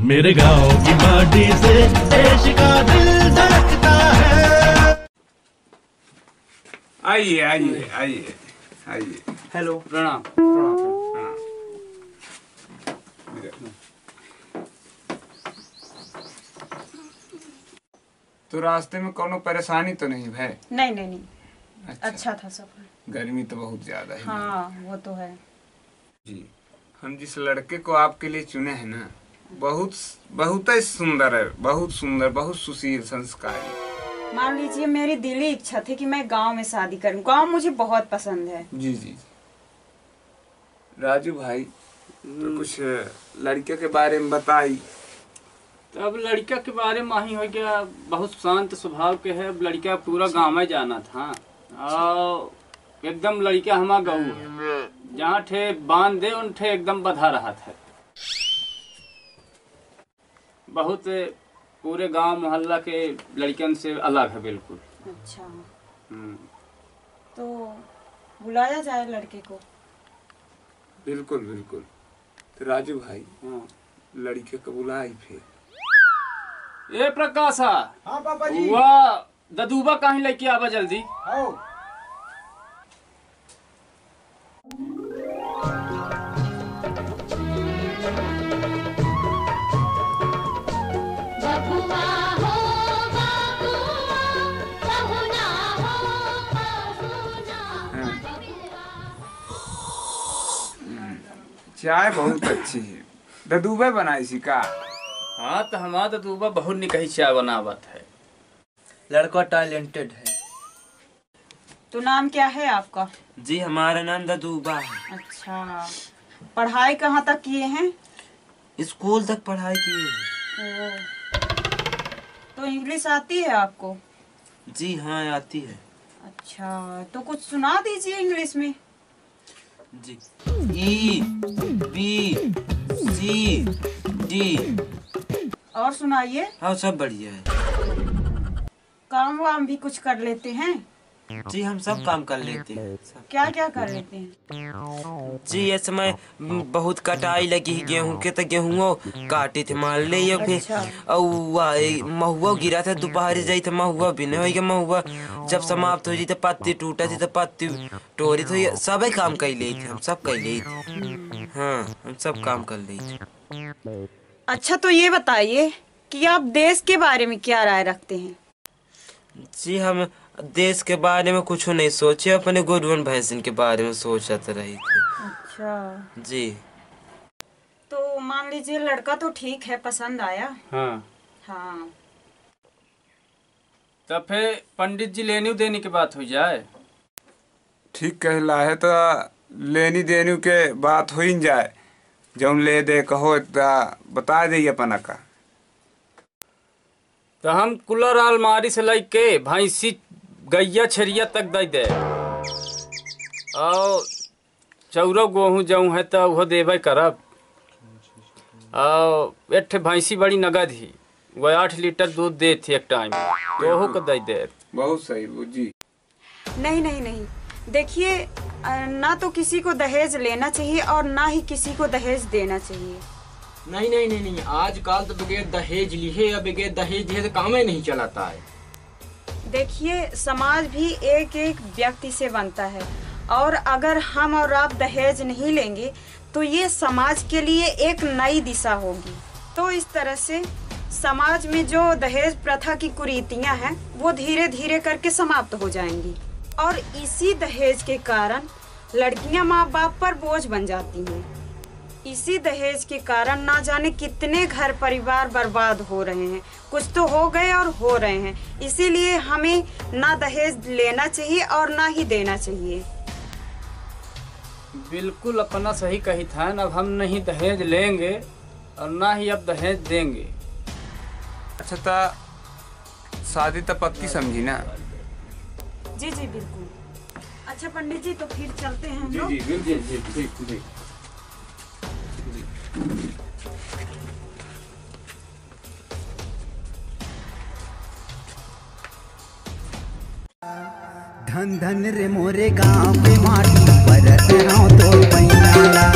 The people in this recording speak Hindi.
मेरे गांव की माटी से देश का दिल धड़कता है। आइए आइए आइए आइए। हेलो, प्रणाम। तो रास्ते में कोनो परेशानी तो नहीं भाई? नहीं नहीं नहीं, अच्छा था सफर। गर्मी तो बहुत ज्यादा है। हाँ वो तो है जी। हम जिस लड़के को आपके लिए चुने हैं ना, बहुत ही सुंदर है, बहुत सुंदर, बहुत सुशील, संस्कारी। मान लीजिए मेरी दिली इच्छा थी कि मैं गांव में शादी करूं। गांव मुझे बहुत पसंद है। जी जी। राजू भाई, तो कुछ लड़के के बारे में बताई। तो अब लड़का के बारे में ही हो गया, बहुत शांत स्वभाव के है। लड़का पूरा गाँव में जाना था और एकदम लड़का हमारा गऊ है। जहाँ ठे बांध दे उन ठे एकदम बधा रहा था। बहुत पूरे गांव मोहल्ला के लड़कियों से अलग है बिल्कुल। अच्छा, तो बुलाया जाए लड़के को। बिल्कुल बिल्कुल। तो राजू भाई, लड़के को बुलाई फिर। ए प्रकाशा। हाँ पापा जी। वाह, ददूबा कहीं लेके आवा जल्दी। आओ। चाय बहुत अच्छी है। ददूबे बनाई सी का? हाँ, तो हमारा ददूबा बहुत निकही चाय बनावत है। लड़का टैलेंटेड है। तो नाम क्या है आपका? जी, हमारा नाम ददूबा है। अच्छा, पढ़ाई कहाँ तक किए हैं? स्कूल तक पढ़ाई किए हैं। तो इंग्लिश आती है आपको? जी हाँ, आती है। अच्छा, तो कुछ सुना दीजिए इंग्लिश में। जी। E B C D. और सुनाइए। हाँ, सब बढ़िया है। काम वाम भी कुछ कर लेते हैं? जी, हम सब काम कर लेते हैं। क्या क्या कर लेते हैं? जी, ये समय बहुत कटाई लगी गेहूं के, तो गेहूं काटे थे मान ले। अच्छा। फिर महुआ गिरा था, दोपहर जाई था महुआ भी नहीं हो गया। महुआ जब समाप्त हो जी तो पत्ती टूटा थी, तो पत्ती तोड़ी थी। सब काम कर ले थे, हम सब कर ले थे। हाँ, हम सब काम कर ले थे। अच्छा, तो ये बताइए कि आप देश के बारे में क्या राय रखते हैं? जी, हम देश के बारे में कुछ नहीं सोचे, अपने गुरुवन भैंसन के बारे में सोचते रही थी। अच्छा जी। तो मान लीजिए लड़का तो ठीक है, पसंद आया। हाँ हाँ, तब फिर पंडित जी लेनी देने की बात हो जाए। ठीक कहला है, तो लेनी देनी के बात हो ही जाए। जौन ले दे कहो बता दे अपना का। तो हम कूलर अलमारी से लेके भैंसी गैया छरिया तक दे दे, और चौरो गेहूँ जऊ है तो वो देवे करब। और एक भैंसी बड़ी नगद ही, वो 8 लीटर दूध दे थी एक टाइम, तो वो को दे दे। बहुत सही जी। नहीं नहीं नहीं, देखिए, ना तो किसी को दहेज लेना चाहिए और ना ही किसी को दहेज देना चाहिए। नहीं नहीं नहीं नहीं, आजकल तो बगैर दहेज लिए या बगैर दहेज दिए तो काम ही नहीं चलाता है। देखिए, समाज भी एक एक व्यक्ति से बनता है, और अगर हम और आप दहेज नहीं लेंगे तो ये समाज के लिए एक नई दिशा होगी। तो इस तरह से समाज में जो दहेज प्रथा की कुरीतियां हैं वो धीरे धीरे करके समाप्त हो जाएंगी, और इसी दहेज के कारण लड़कियां माँ बाप पर बोझ बन जाती हैं। इसी दहेज के कारण ना जाने कितने घर परिवार बर्बाद हो रहे हैं। कुछ तो हो गए और हो रहे हैं। इसीलिए हमें ना दहेज लेना चाहिए और ना ही देना चाहिए। बिल्कुल अपना सही कही था। अब हम नहीं दहेज लेंगे और ना ही अब दहेज देंगे। अच्छा, तो शादी तो पक्की समझी ना? जी जी बिल्कुल। अच्छा पंडित जी, तो फिर चलते हैं हम लोग। जी जी बिल्कुल जी, ठीक ठीक। धन धन रे मोरे गाँव के माटी पर तो पैनाला।